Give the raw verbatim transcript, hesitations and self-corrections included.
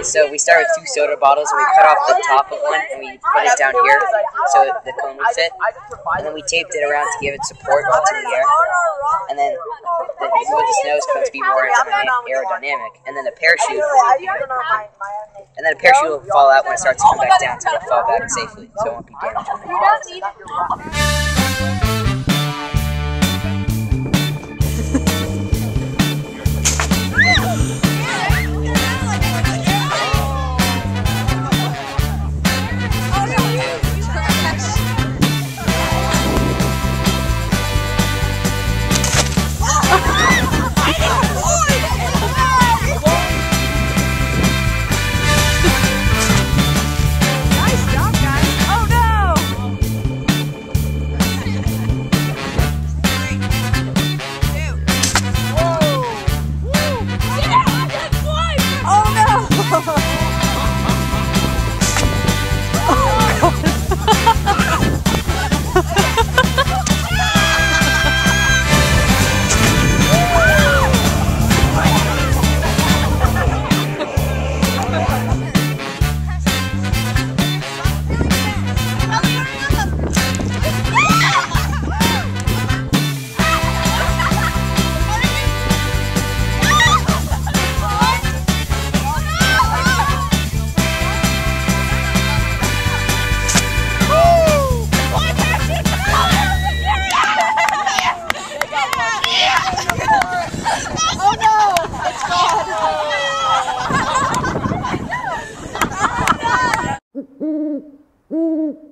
so we started with two soda bottles, and we cut off the top of one, and we put it down here so the cone would fit. And then we taped it around to give it support onto the air. And then the, we want the nose cone to be more aerodynamic. And then the parachute, and then the parachute will fall out when it starts to come back down, so it'll fall back safely, so it won't be damaged. Mm-hmm.